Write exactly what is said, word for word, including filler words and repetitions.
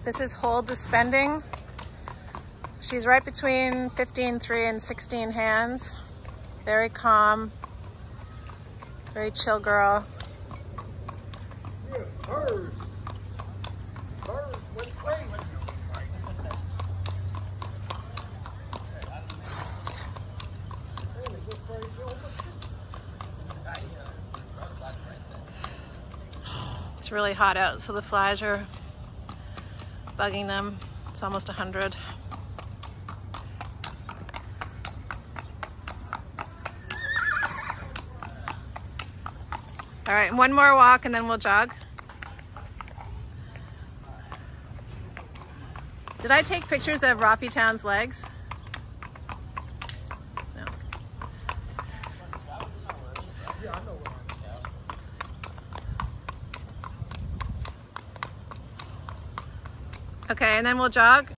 This is Hold the Spending. She's right between fifteen three and sixteen hands. Very calm, very chill girl. Yeah, birds. Birds went crazy. It's really hot out, so the flies are bugging them. It's almost a hundred. All right, one more walk and then we'll jog. Did I take pictures of Rafi Town's legs? No. Okay, and then we'll jog.